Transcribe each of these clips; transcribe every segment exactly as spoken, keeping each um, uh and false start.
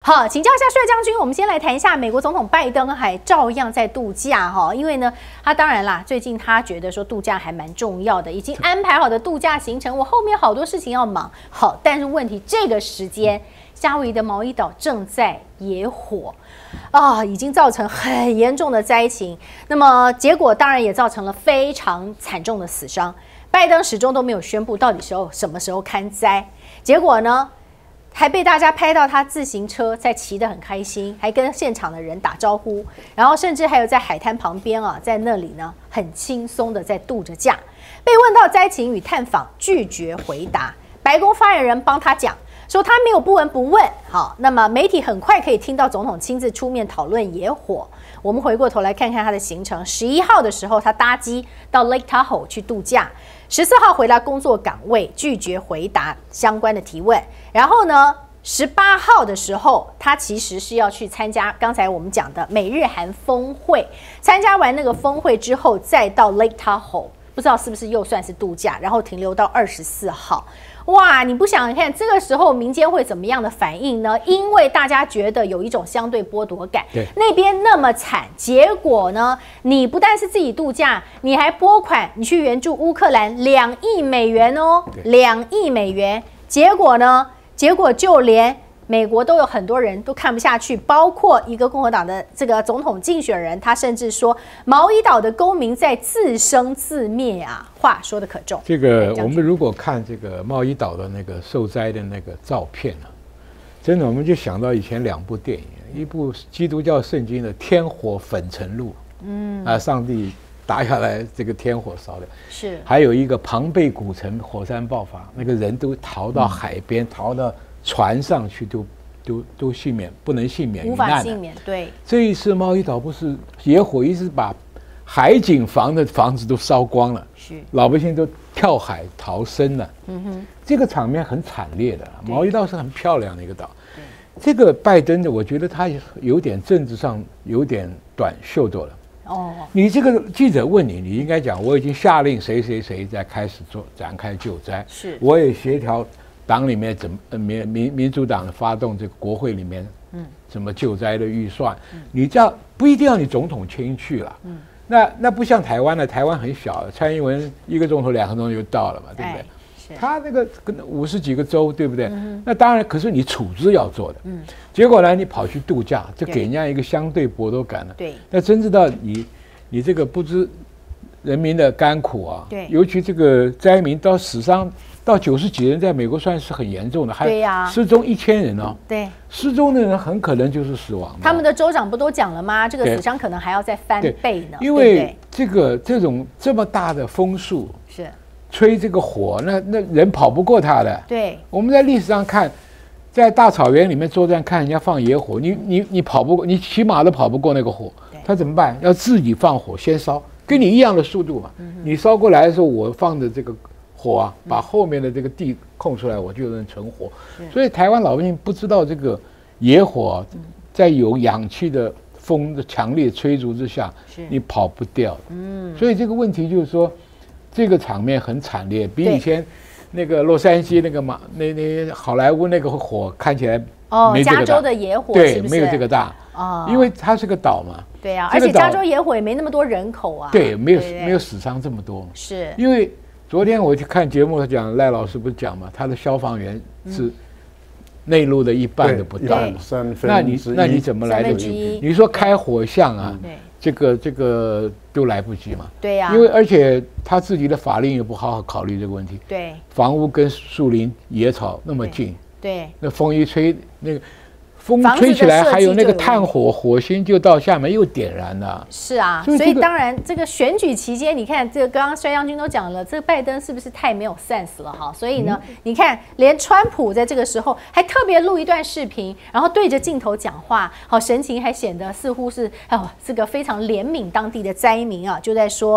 好，请教一下帅将军，我们先来谈一下美国总统拜登还照样在度假哈，因为呢，他当然啦，最近他觉得说度假还蛮重要的，已经安排好的度假行程，我后面好多事情要忙。好，但是问题这个时间，夏威夷的毛伊岛正在野火。 啊，已经造成很严重的灾情，那么结果当然也造成了非常惨重的死伤。拜登始终都没有宣布到底时候什么时候勘灾，结果呢，还被大家拍到他自行车在骑得很开心，还跟现场的人打招呼，然后甚至还有在海滩旁边啊，在那里呢很轻松的在度着假。被问到灾情与探访，拒绝回答。白宫发言人帮他讲。 说他没有不闻不问，好，那么媒体很快可以听到总统亲自出面讨论野火。我们回过头来看看他的行程，十一号的时候他搭机到 Lake Tahoe 去度假，十四号回到工作岗位，拒绝回答相关的提问。然后呢，十八号的时候，他其实是要去参加刚才我们讲的美日韩峰会，参加完那个峰会之后，再到 Lake Tahoe， 不知道是不是又算是度假，然后停留到二十四号。 哇，你不想看这个时候民间会怎么样的反应呢？因为大家觉得有一种相对剥夺感， 对那边那么惨，结果呢，你不但是自己度假，你还拨款，你去援助乌克兰两亿美元哦，两亿美元，结果呢，结果就连。 美国都有很多人都看不下去，包括一个共和党的这个总统竞选人，他甚至说毛伊岛的公民在自生自灭啊！话说的可重。 这个我们如果看这个毛伊岛的那个受灾的那个照片啊，真的我们就想到以前两部电影，一部基督教圣经的《天火粉尘路》，嗯啊，上帝打下来这个天火烧的， 是， 还有一个庞贝古城火山爆发，那个人都逃到海边，嗯、逃到。 船上去都都都幸免，不能幸免于难， 无法幸免。对， 这一次毛伊岛不是野火，一直把海景房的房子都烧光了， 是老百姓都跳海逃生了。 嗯哼， 这个场面很惨烈的。毛伊岛是很漂亮的一个岛。这个拜登的，我觉得他有点政治上有点短袖做了。哦，你这个记者问你，你应该讲我已经下令谁谁谁在开始做展开救灾， 是， 我也协调。 党里面怎么呃民民民主党发动这个国会里面，嗯，怎么救灾的预算？嗯、你这样不一定要你总统亲去了，嗯，那那不像台湾的，台湾很小，蔡英文一个钟头两个钟头就到了嘛，对不对？哎、他那个跟五十几个州，对不对？嗯、那当然，可是你处置要做的，嗯，结果呢，你跑去度假，就给人家一个相对剥夺感了， 对。 那真知道你你这个不知人民的甘苦啊， 对， 尤其这个灾民到死伤。 到九十几人，在美国算是很严重的，还失踪一千人哦。 对， 失踪的人很可能就是死亡。 他们的州长不都讲了吗？这个死伤可能还要再翻倍呢。 因为这个这种这么大的风速是吹这个火，那那人跑不过他的。 对， 我们在历史上看，在大草原里面作战，看人家放野火，你你你跑不过，你骑马都跑不过那个火，他怎么办？要自己放火先烧，跟你一样的速度嘛。嗯、你烧过来的时候，我放的这个。 火啊，把后面的这个地空出来，我就能存活。所以台湾老百姓不知道这个野火、啊，在有氧气的风的强烈吹逐之下，你跑不掉。嗯，所以这个问题就是说，这个场面很惨烈，比以前那个洛杉矶那个马那那好莱坞那个火看起来哦，加州的野火对，没有这个大哦，因为它是个岛嘛。 对啊，而且加州野火也没那么多人口啊。 对，没有没有死伤这么多。 是因为。 昨天我去看节目，他讲赖老师不是讲嘛，他的消防员是内陆的一半都不到，那你那你怎么来得及？你说开火巷啊，这个这个都来不及嘛。 对呀， 因为而且他自己的法令也不好好考虑这个问题。 对， 房屋跟树林野草那么近， 对， 那风一吹，那个。 风吹起来，还有那个炭火，火星就到下面又点燃了。 是啊，所以, 所以当然，这个选举期间，你看这个刚刚帅将军都讲了，这个拜登是不是太没有 sense 了哈？所以呢，嗯、你看，连川普在这个时候还特别录一段视频，然后对着镜头讲话，好神情还显得似乎是哦，这个非常怜悯当地的灾民啊，就在说。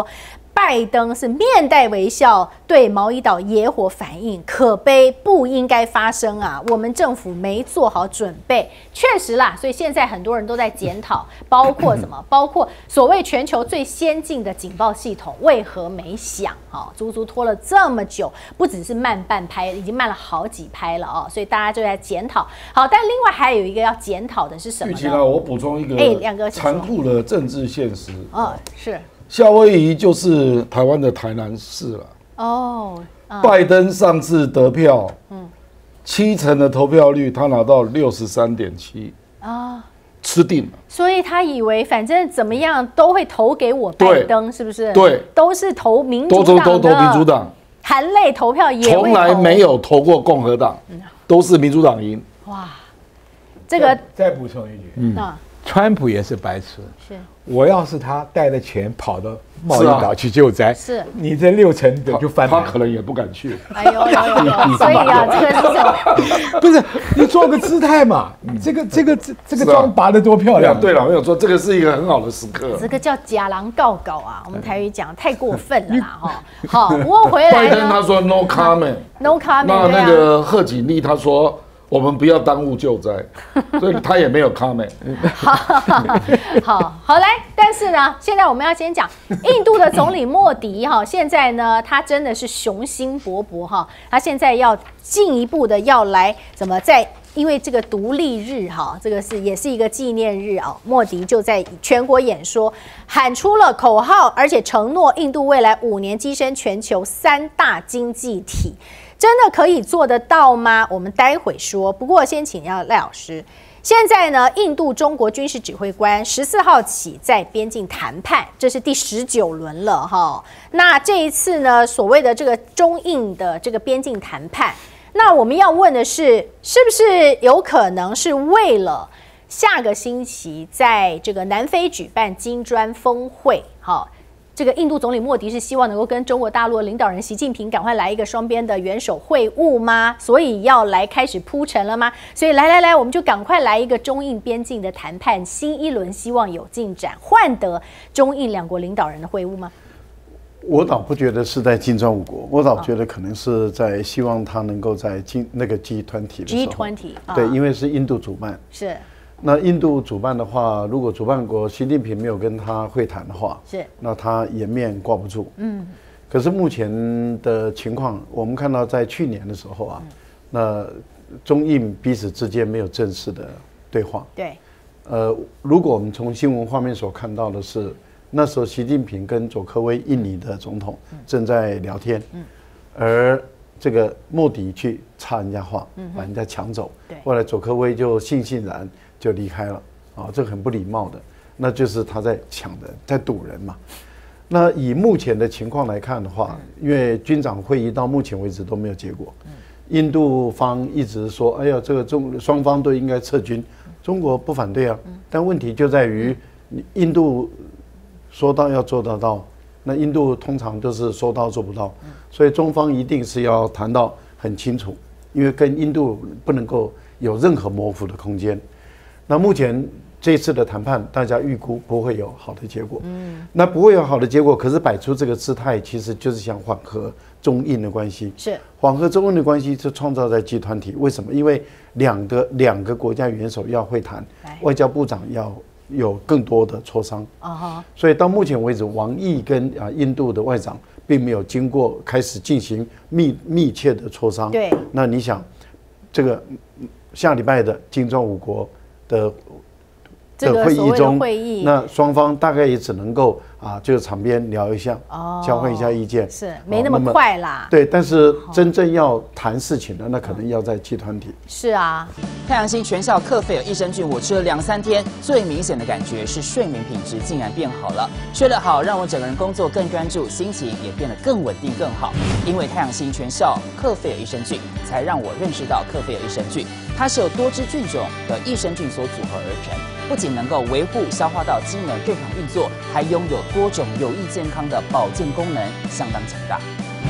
拜登是面带微笑对毛伊岛野火反应，可悲不应该发生啊！我们政府没做好准备，确实啦。所以现在很多人都在检讨，包括什么？包括所谓全球最先进的警报系统为何没响？哦，足足拖了这么久，不只是慢半拍，已经慢了好几拍了哦。所以大家就在检讨。好，但另外还有一个要检讨的是什么呢？ 玉琪呢，我补充一个， 哎，两个残酷的政治现实。 哦，是。 夏威夷就是台湾的台南市了。 哦，嗯、 拜登上次得票，嗯，七成的投票率，他拿到六十三点七啊，吃定了。 所以他以为反正怎么样都会投给我拜登，是不是？ 对， 都是投民主党的， 都投民主党， 含泪投票也从来没有投过共和党，嗯、都是民主党赢。哇， 这个再补充一句， 嗯。 川普也是白痴。 是， 我要是他带着钱跑到贸易岛去救灾， 是你这六成的就翻盘，他可能也不敢去。 哎呦呦呦！所以啊，这个是什么？ 不是你做个姿态嘛？这个这个这这个妆拔得多漂亮！ 对了，没有错，这个是一个很好的时刻。 这个叫假狼告告啊，我们台语讲太过分了啦哈。好，不过回来呢， 拜登他说 no comment，no comment。 那那个贺锦丽他说。我们不要耽误救灾，所以他也没有 comment。 好，好，好来，但是呢，现在我们要先讲印度的总理莫迪哈，现在呢，他真的是雄心勃勃哈，他现在要进一步的要来怎么在。因为这个独立日哈，这个是也是一个纪念日啊。莫迪就在全国演说，喊出了口号，而且承诺印度未来五年跻身全球三大经济体。真的可以做得到吗？我们待会说。不过先请教赖老师，现在呢，印度中国军事指挥官十四号起在边境谈判，这是第十九轮了哈。那这一次呢，所谓的这个中印的这个边境谈判。那我们要问的是，是不是有可能是为了下个星期在这个南非举办金砖峰会？好，这个印度总理莫迪是希望能够跟中国大陆的领导人习近平赶快来一个双边的元首会晤吗？所以要来开始铺陈了吗？所以来来来，我们就赶快来一个中印边境的谈判，新一轮希望有进展，换得中印两国领导人的会晤吗？ 我倒不觉得是在金砖五国，我倒觉得可能是在希望他能够在金那个 G 团体的时候 G 团体， 对，因为是印度主办。 是。 那印度主办的话，如果主办国习近平没有跟他会谈的话， 是， 那他颜面挂不住。嗯。可是目前的情况，我们看到在去年的时候啊，那中印彼此之间没有正式的对话。 对。 呃，如果我们从新闻画面所看到的是。那时候，习近平跟佐科威印尼的总统正在聊天，而这个莫迪去插人家话，把人家抢走。后来佐科威就悻悻然就离开了，啊，这很不礼貌的，那就是他在抢的，在堵人嘛。那以目前的情况来看的话，因为军长会议到目前为止都没有结果，印度方一直说，哎呀，这个中双方都应该撤军，中国不反对啊，但问题就在于印度。说到要做得到，那印度通常都是说到做不到，所以中方一定是要谈到很清楚，因为跟印度不能够有任何模糊的空间。那目前这次的谈判，大家预估不会有好的结果，嗯，那不会有好的结果，可是摆出这个姿态，其实就是想缓和中印的关系， 是缓和中印的关系，是创造在集团体。为什么？因为两个两个国家元首要会谈，外交部长要。有更多的磋商啊，所以到目前为止，王毅跟啊印度的外长并没有经过开始进行密密切的磋商。 对， 那你想，这个下礼拜的金砖五国的的会议中，那双方大概也只能够啊，就是场边聊一下，哦，交换一下意见， 是没那么快啦。 对，但是真正要谈事情的，那可能要在集团体。 是啊， 太阳星全效克菲尔益生菌，我吃了两三天，最明显的感觉是睡眠品质竟然变好了。睡得好，让我整个人工作更专注，心情也变得更稳定更好。因为太阳星全效克菲尔益生菌，才让我认识到克菲尔益生菌，它是由多支菌种的益生菌所组合而成。不仅能够维护消化道机能正常运作，还拥有多种有益健康的保健功能，相当强大。你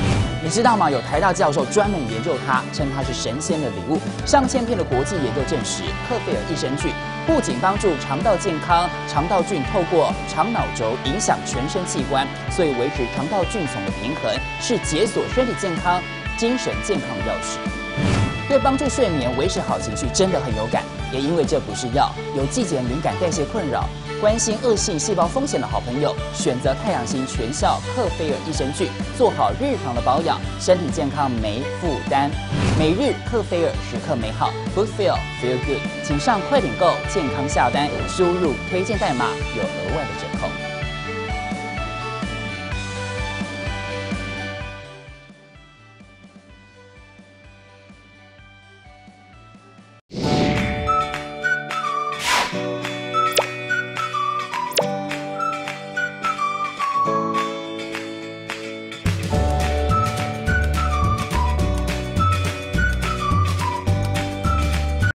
知道吗？有台大教授专门研究它，称它是神仙的礼物。上千篇的国际研究证实，克菲尔益生菌不仅帮助肠道健康，肠道菌透过肠脑轴影响全身器官，所以维持肠道菌丛的平衡是解锁身体健康、精神健康的钥匙。对帮助睡眠、维持好情绪真的很有感，也因为这不是药，有季节敏感、代谢困扰、关心恶性细胞风险的好朋友，选择太阳星全效克菲尔益生菌，做好日常的保养，身体健康没负担。每日克菲尔，时刻美好 ，Good Feel Feel Good， 请上快点购健康下单，输入推荐代码有额外的折扣。